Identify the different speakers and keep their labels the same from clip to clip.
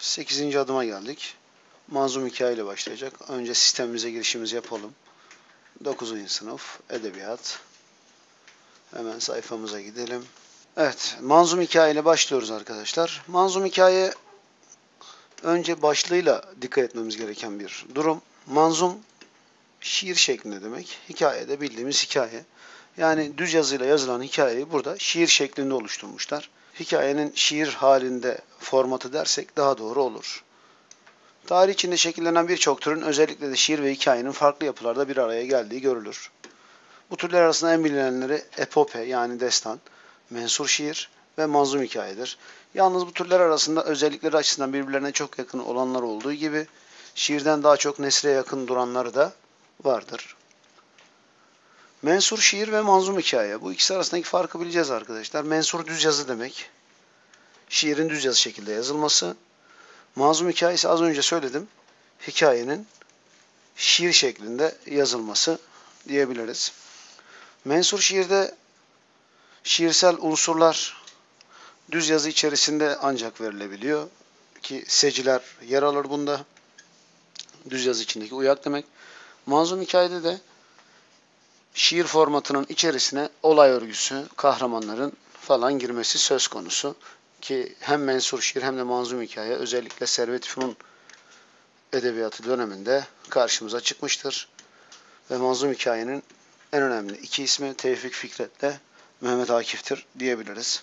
Speaker 1: 8. adıma geldik. Manzum hikaye ile başlayacak. Önce sistemimize girişimizi yapalım. 9. sınıf Edebiyat. Hemen sayfamıza gidelim. Evet, manzum hikaye ile başlıyoruz arkadaşlar. Manzum hikaye önce başlığıyla dikkat etmemiz gereken bir durum. Manzum şiir şeklinde demek. Hikaye de bildiğimiz hikaye. Yani düz yazıyla yazılan hikayeyi burada şiir şeklinde oluşturmuşlar. Hikayenin şiir halinde formatı dersek daha doğru olur. Tarih içinde şekillenen birçok türün özellikle de şiir ve hikayenin farklı yapılarda bir araya geldiği görülür. Bu türler arasında en bilinenleri epope yani destan, mensur şiir ve manzum hikayedir. Yalnız bu türler arasında özellikleri açısından birbirlerine çok yakın olanlar olduğu gibi şiirden daha çok nesre yakın duranları da vardır. Mensur şiir ve manzum hikaye. Bu ikisi arasındaki farkı bileceğiz arkadaşlar. Mensur düz yazı demek. Şiirin düz yazı şekilde yazılması. Manzum hikayesi az önce söyledim. Hikayenin şiir şeklinde yazılması diyebiliriz. Mensur şiirde şiirsel unsurlar düz yazı içerisinde ancak verilebiliyor ki seciler yer alır bunda. Düz yazı içindeki uyak demek. Manzum hikayede de şiir formatının içerisine olay örgüsü, kahramanların falan girmesi söz konusu ki hem mensur şiir hem de manzum hikaye özellikle Servet-i Fünun edebiyatı döneminde karşımıza çıkmıştır. Ve manzum hikayenin en önemli iki ismi Tevfik Fikret'le Mehmet Akif'tir diyebiliriz.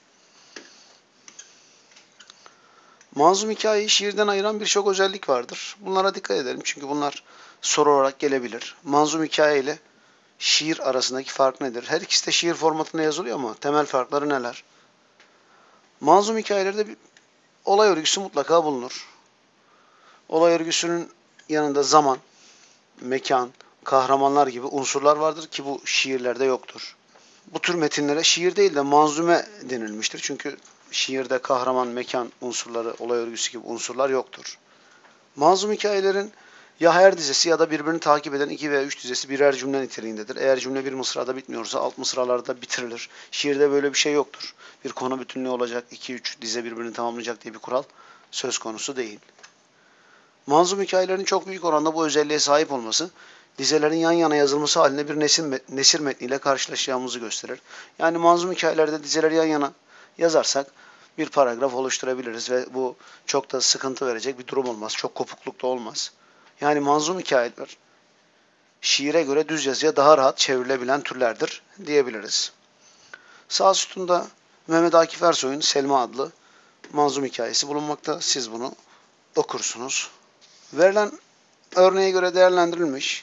Speaker 1: Manzum hikayeyi şiirden ayıran birçok özellik vardır. Bunlara dikkat edelim çünkü bunlar soru olarak gelebilir. Manzum hikaye ile şiir arasındaki fark nedir? Her ikisi de şiir formatında yazılıyor ama temel farkları neler? Manzum hikayelerde bir olay örgüsü mutlaka bulunur. Olay örgüsünün yanında zaman, mekan, kahramanlar gibi unsurlar vardır ki bu şiirlerde yoktur. Bu tür metinlere şiir değil de manzume denilmiştir. Çünkü şiirde kahraman, mekan unsurları, olay örgüsü gibi unsurlar yoktur. Manzum hikayelerin ya her dizesi ya da birbirini takip eden 2 veya 3 dizesi birer cümle niteliğindedir. Eğer cümle bir mısrada bitmiyorsa alt mısralarda bitirilir. Şiirde böyle bir şey yoktur. Bir konu bütünlüğü olacak, 2-3 dize birbirini tamamlayacak diye bir kural söz konusu değil. Manzum hikayelerin çok büyük oranda bu özelliğe sahip olması, dizelerin yan yana yazılması halinde bir nesir metniyle karşılaşacağımızı gösterir. Yani manzum hikayelerde dizeleri yan yana yazarsak bir paragraf oluşturabiliriz ve bu çok da sıkıntı verecek bir durum olmaz. Çok kopukluk da olmaz. Yani manzum hikayeler şiire göre düz yazıya daha rahat çevrilebilen türlerdir diyebiliriz. Sağ sütunda Mehmet Akif Ersoy'un Selma adlı manzum hikayesi bulunmakta. Siz bunu okursunuz. Verilen örneğe göre değerlendirilmiş,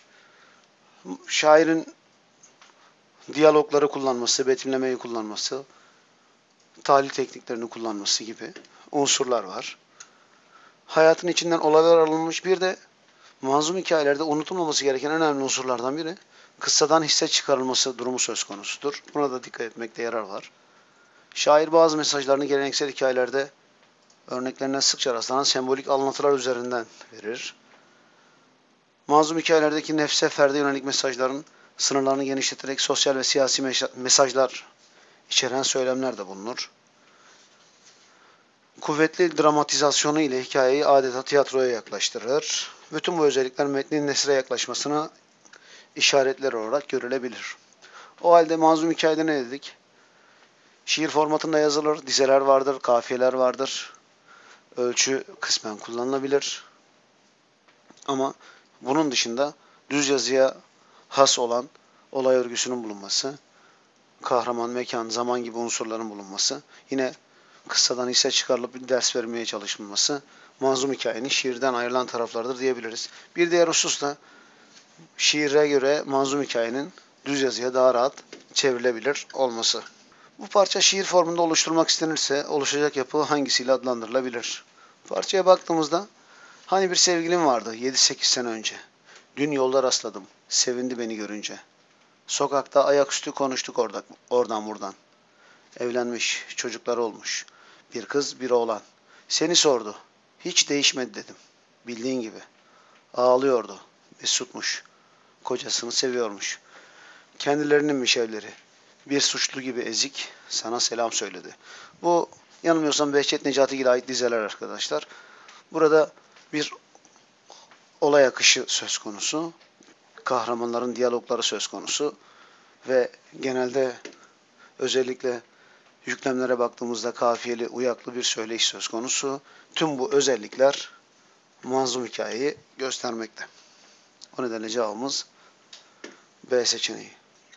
Speaker 1: şairin diyalogları kullanması, betimlemeyi kullanması, tahlil tekniklerini kullanması gibi unsurlar var. Hayatın içinden olaylar alınmış. Bir de manzum hikayelerde unutulmaması gereken önemli unsurlardan biri kıssadan hisse çıkarılması durumu söz konusudur. Buna da dikkat etmekte yarar var. Şair bazı mesajlarını geleneksel hikayelerde örneklerine sıkça rastlanan sembolik anlatılar üzerinden verir. Manzum hikayelerdeki nefse ferde yönelik mesajların sınırlarını genişleterek sosyal ve siyasi mesajlar içeren söylemler de bulunur. Kuvvetli dramatizasyonu ile hikayeyi adeta tiyatroya yaklaştırır. Bütün bu özellikler metnin nesre yaklaşmasına işaretler olarak görülebilir. O halde manzum hikayede ne dedik? Şiir formatında yazılır, dizeler vardır, kafiyeler vardır. Ölçü kısmen kullanılabilir. Ama bunun dışında düz yazıya has olan olay örgüsünün bulunması, kahraman, mekan, zaman gibi unsurların bulunması, yine kıssadan hisse çıkarılıp bir ders vermeye çalışılması, manzum hikayenin şiirden ayrılan taraflardır diyebiliriz. Bir diğer husus da şiire göre manzum hikayenin düz yazıya daha rahat çevrilebilir olması. Bu parça şiir formunda oluşturulmak istenirse oluşacak yapı hangisiyle adlandırılabilir? Parçaya baktığımızda hani bir sevgilim vardı 7-8 sene önce. Dün yolda rastladım. Sevindi beni görünce. Sokakta ayaküstü konuştuk oradan buradan. Evlenmiş, çocukları olmuş. Bir kız, bir oğlan. Seni sordu. Hiç değişmedi dedim. Bildiğin gibi. Ağlıyordu. Mesutmuş. Kocasını seviyormuş. Kendilerininmiş evleri. Bir suçlu gibi ezik sana selam söyledi. Bu yanılmıyorsam Behçet Necatigil'e ait dizeler arkadaşlar. Burada bir olay akışı söz konusu. Kahramanların diyalogları söz konusu. Ve genelde özellikle yüklemlere baktığımızda kafiyeli, uyaklı bir söyleyiş söz konusu. Tüm bu özellikler manzum hikayeyi göstermekte. O nedenle cevabımız B seçeneği.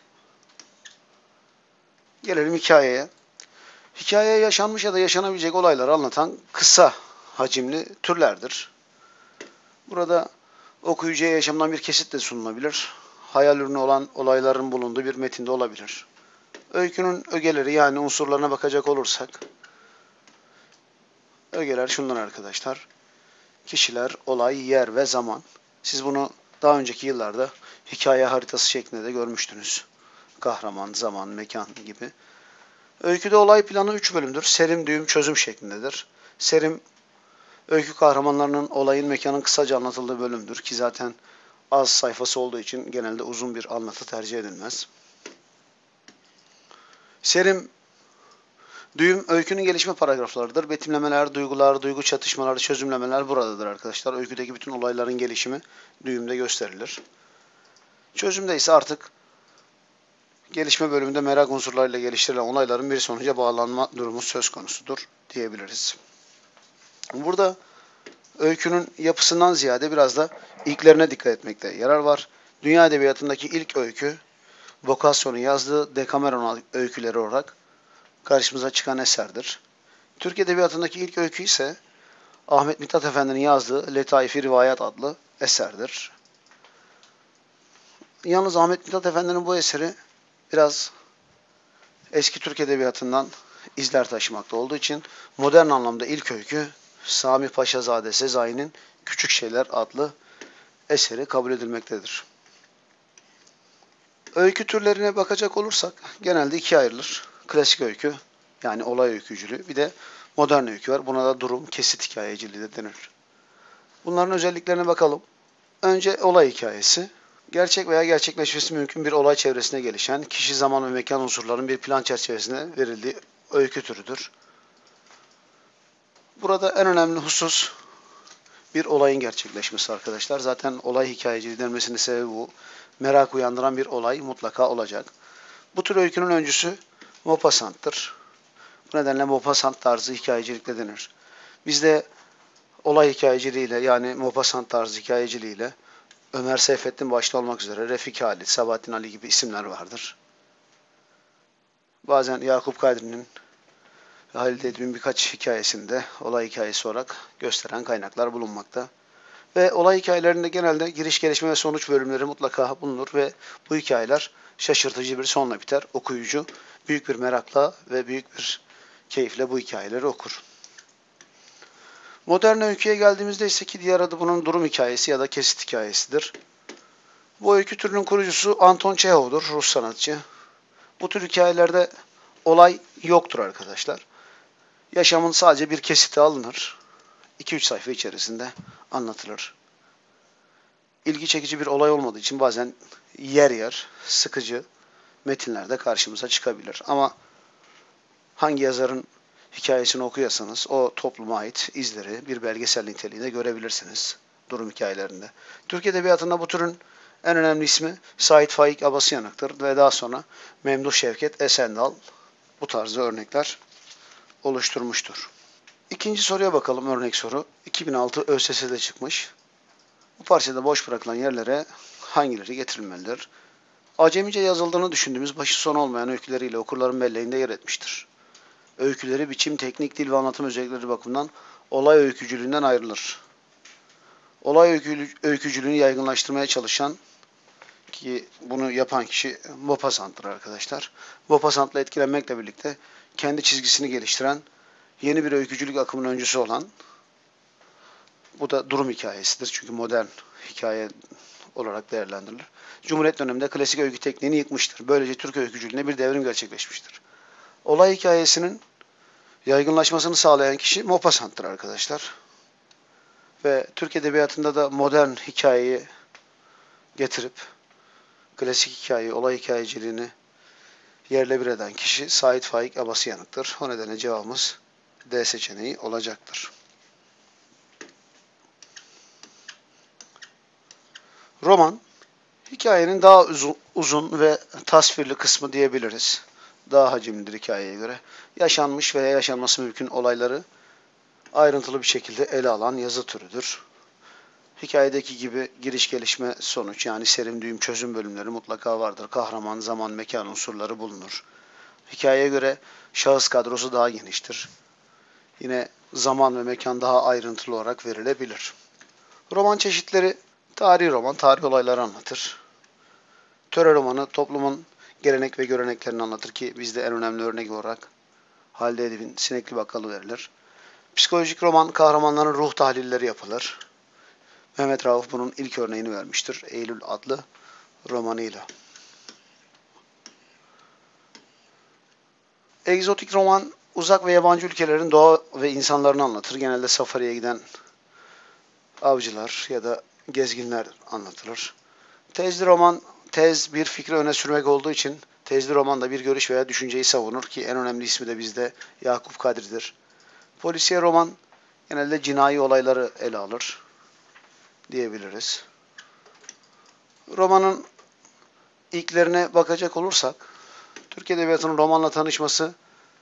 Speaker 1: Gelelim hikayeye. Hikayeye yaşanmış ya da yaşanabilecek olayları anlatan kısa hacimli türlerdir. Burada okuyucuya yaşamdan bir kesit de sunulabilir. Hayal ürünü olan olayların bulunduğu bir metinde olabilir. Öykünün ögeleri yani unsurlarına bakacak olursak, ögeler şunlar arkadaşlar. Kişiler, olay, yer ve zaman. Siz bunu daha önceki yıllarda hikaye haritası şeklinde de görmüştünüz. Kahraman, zaman, mekan gibi. Öyküde olay planı 3 bölümdür. Serim, düğüm, çözüm şeklindedir. Serim, öykü kahramanlarının olayın, mekanın kısaca anlatıldığı bölümdür ki zaten az sayfası olduğu için genelde uzun bir anlatı tercih edilmez. Serim, düğüm, öykünün gelişme paragraflarıdır. Betimlemeler, duygular, duygu çatışmaları, çözümlemeler buradadır arkadaşlar. Öyküdeki bütün olayların gelişimi düğümde gösterilir. Çözümde ise artık gelişme bölümünde merak unsurlarıyla geliştirilen olayların bir sonuca bağlanma durumu söz konusudur diyebiliriz. Burada öykünün yapısından ziyade biraz da ilklerine dikkat etmekte yarar var. Dünya edebiyatındaki ilk öykü, Boccaccio'nun yazdığı Decameron öyküleri olarak karşımıza çıkan eserdir. Türk edebiyatındaki ilk öykü ise Ahmet Mithat Efendi'nin yazdığı Letaif-i Rivayat adlı eserdir. Yalnız Ahmet Mithat Efendi'nin bu eseri biraz eski Türk edebiyatından izler taşımakta olduğu için modern anlamda ilk öykü Sami Paşazade Sezai'nin Küçük Şeyler adlı eseri kabul edilmektedir. Öykü türlerine bakacak olursak genelde ikiye ayrılır. Klasik öykü yani olay öykücülüğü bir de modern öykü var. Buna da durum, kesit hikayeciliği de denir. Bunların özelliklerine bakalım. Önce olay hikayesi. Gerçek veya gerçekleşmesi mümkün bir olay çevresinde gelişen, kişi, zaman ve mekan unsurlarının bir plan çerçevesinde verildiği öykü türüdür. Burada en önemli husus bir olayın gerçekleşmesi arkadaşlar. Zaten olay hikayeciliği denmesinin sebebi bu. Merak uyandıran bir olay mutlaka olacak. Bu tür öykünün öncüsü Maupassant'tır. Bu nedenle Maupassant tarzı hikayecilikle denir. Bizde olay hikayeciliğiyle yani Maupassant tarzı hikayeciliğiyle Ömer Seyfettin başta olmak üzere Refik Halit, Sabahattin Ali gibi isimler vardır. Bazen Yakup Kadri'nin ve Halide Edip'in birkaç hikayesinde olay hikayesi olarak gösteren kaynaklar bulunmakta. Ve olay hikayelerinde genelde giriş, gelişme ve sonuç bölümleri mutlaka bulunur ve bu hikayeler şaşırtıcı bir sonla biter. Okuyucu büyük bir merakla ve büyük bir keyifle bu hikayeleri okur. Modern öyküye geldiğimizde ise ki diğer adı bunun durum hikayesi ya da kesit hikayesidir. Bu öykü türünün kurucusu Anton Çehov'dur, Rus sanatçı. Bu tür hikayelerde olay yoktur arkadaşlar. Yaşamın sadece bir kesiti alınır. 2-3 sayfa içerisinde anlatılır. İlgi çekici bir olay olmadığı için bazen yer yer sıkıcı metinlerde karşımıza çıkabilir. Ama hangi yazarın hikayesini okuyorsanız o topluma ait izleri bir belgesel niteliğinde görebilirsiniz durum hikayelerinde. Türk Edebiyatı'nda bu türün en önemli ismi Sait Faik Abasıyanık'tır ve daha sonra Memduh Şevket Esendal bu tarzda örnekler oluşturmuştur. İkinci soruya bakalım, örnek soru. 2006 ÖSS'de çıkmış. Bu parçada boş bırakılan yerlere hangileri getirilmelidir? Acemice yazıldığını düşündüğümüz başı sonu olmayan öyküleriyle okurların belleğinde yer etmiştir. Öyküleri biçim, teknik, dil ve anlatım özellikleri bakımından olay öykücülüğünden ayrılır. Olay öykücülüğünü yaygınlaştırmaya çalışan ki bunu yapan kişi Maupassant'tır arkadaşlar. Maupassant'la etkilenmekle birlikte kendi çizgisini geliştiren yeni bir öykücülük akımının öncüsü olan, bu da durum hikayesidir çünkü modern hikaye olarak değerlendirilir. Cumhuriyet döneminde klasik öykü tekniğini yıkmıştır. Böylece Türk öykücülüğüne bir devrim gerçekleşmiştir. Olay hikayesinin yaygınlaşmasını sağlayan kişi Maupassant'tır arkadaşlar. Ve Türk Edebiyatı'nda da modern hikayeyi getirip klasik hikayeyi, olay hikayeciliğini yerle bir eden kişi Sait Faik Abasıyanık'tır. O nedenle cevabımız D seçeneği olacaktır. Roman, hikayenin daha uzun ve tasvirli kısmı diyebiliriz. Daha hacimlidir hikayeye göre. Yaşanmış veya yaşanması mümkün olayları ayrıntılı bir şekilde ele alan yazı türüdür. Hikayedeki gibi giriş, gelişme, sonuç yani serim, düğüm, çözüm bölümleri mutlaka vardır. Kahraman, zaman, mekan unsurları bulunur. Hikayeye göre şahıs kadrosu daha geniştir. Yine zaman ve mekan daha ayrıntılı olarak verilebilir. Roman çeşitleri: tarihi roman, tarih olayları anlatır. Töre romanı, toplumun gelenek ve göreneklerini anlatır ki bizde en önemli örnek olarak Halide Edip'in Sinekli Bakkalı verilir. Psikolojik roman, kahramanların ruh tahlilleri yapılır. Mehmet Rauf bunun ilk örneğini vermiştir Eylül adlı romanıyla. Egzotik roman, uzak ve yabancı ülkelerin doğa ve insanlarını anlatır. Genelde safariye giden avcılar ya da gezginler anlatılır. Tezli roman, tez bir fikri öne sürmek olduğu için tezli romanda bir görüş veya düşünceyi savunur ki en önemli ismi de bizde Yakup Kadri'dir. Polisiye roman genelde cinayi olayları ele alır diyebiliriz. Romanın ilklerine bakacak olursak, Türk Edebiyatı'nın romanla tanışması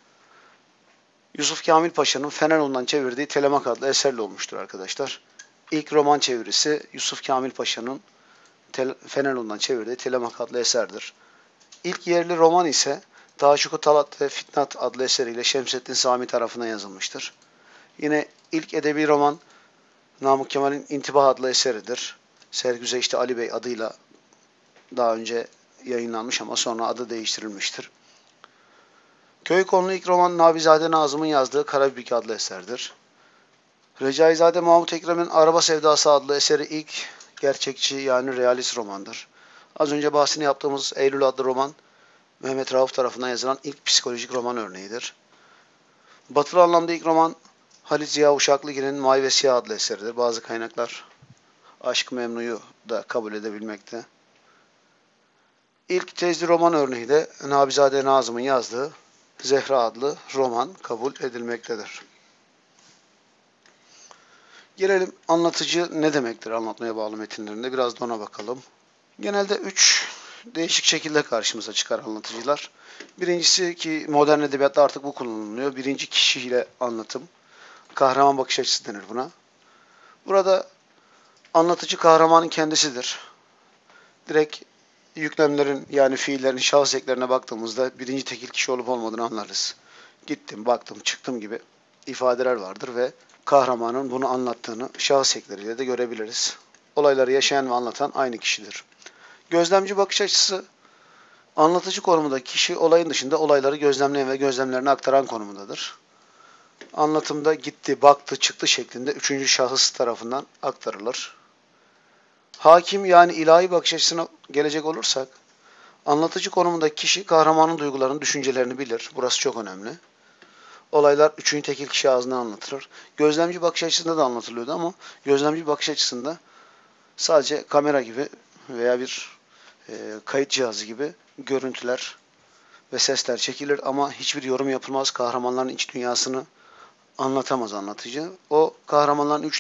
Speaker 1: Yusuf Kamil Paşa'nın Fenerun'dan çevirdiği Telemak adlı eserle olmuştur arkadaşlar. İlk roman çevirisi Yusuf Kamil Paşa'nın Fenerun'dan çevirdiği Telemak adlı eserdir. İlk yerli roman ise Taşuku Talat ve Fitnat adlı eseriyle Şemsettin Sami tarafından yazılmıştır. Yine ilk edebi roman Namık Kemal'in İntibah adlı eseridir. Sergüzeşti Ali Bey adıyla daha önce yayınlanmış ama sonra adı değiştirilmiştir. Köy konulu ilk roman Nabizade Nazım'ın yazdığı Karabibik adlı eserdir. Recaizade Mahmut Ekrem'in Araba Sevdası adlı eseri ilk gerçekçi yani realist romandır. Az önce bahsini yaptığımız Eylül adlı roman Mehmet Rauf tarafından yazılan ilk psikolojik roman örneğidir. Batılı anlamda ilk roman Halit Ziya Uşaklıgil'in Mavi ve Siyah adlı eseridir. Bazı kaynaklar Aşk-ı Memnu'yu da kabul edebilmekte. İlk tezli roman örneği de Nabizade Nazım'ın yazdığı Zehra adlı roman kabul edilmektedir. Gelelim anlatıcı ne demektir anlatmaya bağlı metinlerinde. Biraz da ona bakalım. Genelde 3 değişik şekilde karşımıza çıkar anlatıcılar. Birincisi ki modern edebiyatta artık bu kullanılıyor. Birinci kişiyle anlatım. Kahraman bakış açısı denir buna. Burada anlatıcı kahramanın kendisidir. Direkt yüklemlerin yani fiillerin şahıs eklerine baktığımızda birinci tekil kişi olup olmadığını anlarız. Gittim, baktım, çıktım gibi ifadeler vardır ve kahramanın bunu anlattığını şahıs ekleriyle de görebiliriz. Olayları yaşayan ve anlatan aynı kişidir. Gözlemci bakış açısı, anlatıcı konumundaki kişi olayın dışında olayları gözlemleyen ve gözlemlerini aktaran konumundadır. Anlatımda gitti, baktı, çıktı şeklinde üçüncü şahıs tarafından aktarılır. Hakim yani ilahi bakış açısına gelecek olursak, anlatıcı konumundaki kişi kahramanın duygularını, düşüncelerini bilir. Burası çok önemli. Olaylar üçüncü tekil kişi ağzından anlatılır. Gözlemci bakış açısında da anlatılıyordu ama gözlemci bakış açısında sadece kamera gibi veya bir kayıt cihazı gibi görüntüler ve sesler çekilir ama hiçbir yorum yapılmaz. Kahramanların iç dünyasını anlatamaz anlatıcı. O kahramanların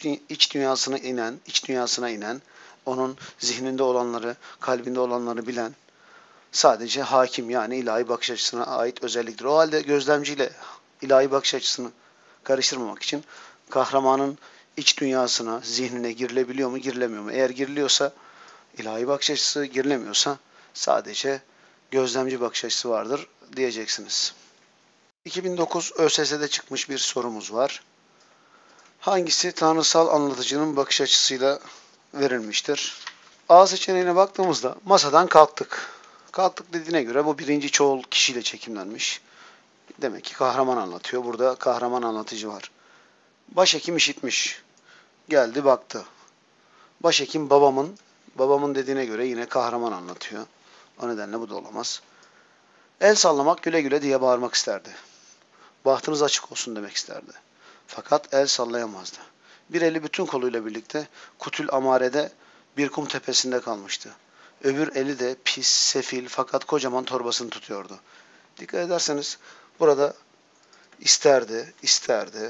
Speaker 1: iç dünyasına inen, onun zihninde olanları, kalbinde olanları bilen sadece hakim yani ilahi bakış açısına ait özelliktir. O halde gözlemciyle ilahi bakış açısını karıştırmamak için kahramanın iç dünyasına, zihnine girilebiliyor mu, girilemiyor mu? Eğer giriliyorsa ilahi bakış açısı, girilemiyorsa sadece gözlemci bakış açısı vardır diyeceksiniz. 2009 ÖSS'de çıkmış bir sorumuz var. Hangisi tanrısal anlatıcının bakış açısıyla verilmiştir? A seçeneğine baktığımızda masadan kalktık. Kalktık dediğine göre bu birinci çoğul kişiyle çekimlenmiş. Demek ki kahraman anlatıyor. Burada kahraman anlatıcı var. Başhekim işitmiş. Geldi baktı. Başhekim babamın dediğine göre yine kahraman anlatıyor. O nedenle bu da olamaz. El sallamak güle güle diye bağırmak isterdi. Bahtınız açık olsun demek isterdi. Fakat el sallayamazdı. Bir eli bütün koluyla birlikte Kutül Amare'de bir kum tepesinde kalmıştı. Öbür eli de pis, sefil fakat kocaman torbasını tutuyordu. Dikkat ederseniz burada isterdi,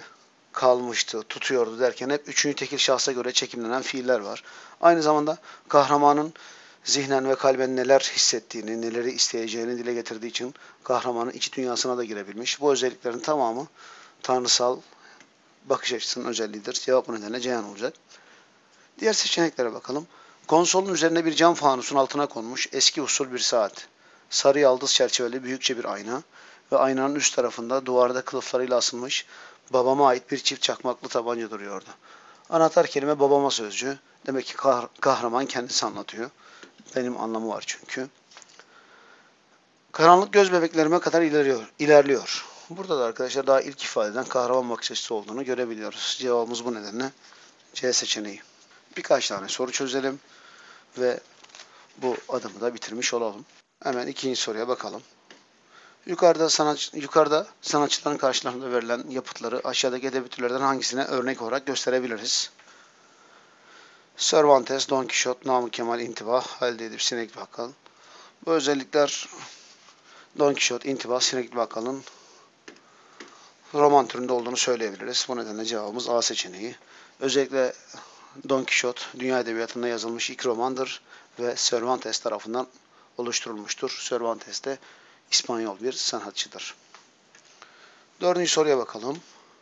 Speaker 1: kalmıştı, tutuyordu derken hep üçüncü tekil şahsa göre çekimlenen fiiller var. Aynı zamanda kahramanın zihnen ve kalben neler hissettiğini, neleri isteyeceğini dile getirdiği için kahramanın iç dünyasına da girebilmiş. Bu özelliklerin tamamı tanrısal bakış açısının özelliğidir. Cevap bu nedenle Ceyhan olacak. Diğer seçeneklere bakalım. Konsolun üzerine bir cam fanusun altına konmuş eski usul bir saat. Sarı yaldız çerçeveli büyükçe bir ayna ve aynanın üst tarafında duvarda kılıflarıyla asılmış babama ait bir çift çakmaklı tabanca duruyordu. Anahtar kelime babama sözcüğü. Demek ki kahraman kendisi anlatıyor. Benim anlamı var çünkü. Karanlık göz bebeklerime kadar ilerliyor. Burada da arkadaşlar daha ilk ifadeden kahraman bakış açısı olduğunu görebiliyoruz. Cevabımız bu nedenle C seçeneği. Birkaç tane soru çözelim ve bu adımı da bitirmiş olalım. Hemen ikinci soruya bakalım. Yukarıda sanatçıların karşılarında verilen yapıtları aşağıdaki edebi türlerden hangisine örnek olarak gösterebiliriz? Cervantes, Don Quixote, Namık Kemal, İntibah, Halide Edip, Sinek Bakkal. Bu özellikler Don Quixote, İntibah, Sinek Bakkal'ın roman türünde olduğunu söyleyebiliriz. Bu nedenle cevabımız A seçeneği. Özellikle Don Quixote dünya edebiyatında yazılmış ilk romandır ve Cervantes tarafından oluşturulmuştur. Cervantes de İspanyol bir sanatçıdır. Dördüncü soruya bakalım.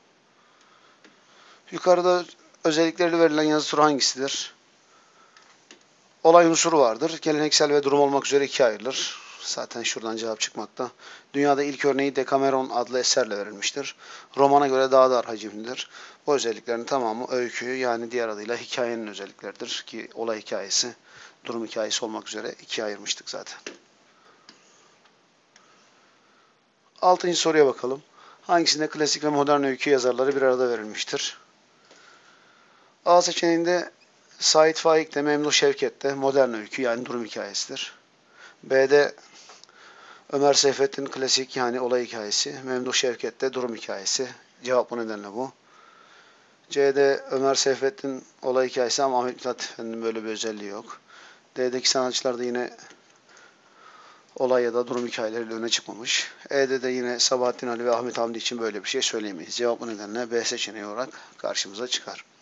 Speaker 1: Yukarıda özellikleri verilen yazı türü hangisidir? Olay unsuru vardır. Geleneksel ve durum olmak üzere ikiye ayrılır. Zaten şuradan cevap çıkmakta. Dünyada ilk örneği Decameron adlı eserle verilmiştir. Romana göre daha dar hacimlidir. Bu özelliklerin tamamı öykü yani diğer adıyla hikayenin özellikleridir. Ki olay hikayesi, durum hikayesi olmak üzere ikiye ayırmıştık zaten. Altıncı soruya bakalım. Hangisinde klasik ve modern öykü yazarları bir arada verilmiştir? A seçeneğinde Sait Faik'te, Memduh Şevket'te modern öykü yani durum hikayesidir. B'de Ömer Seyfettin klasik yani olay hikayesi, Memduh Şevket'te durum hikayesi. Cevap bu nedenle bu. C'de Ömer Seyfettin olay hikayesi ama Ahmet Mithat Efendi'nin böyle bir özelliği yok. D'deki sanatçılar da yine olay ya da durum hikayeleriyle öne çıkmamış. E'de de yine Sabahattin Ali ve Ahmet Hamdi için böyle bir şey söyleyemeyiz. Cevap bu nedenle B seçeneği olarak karşımıza çıkar.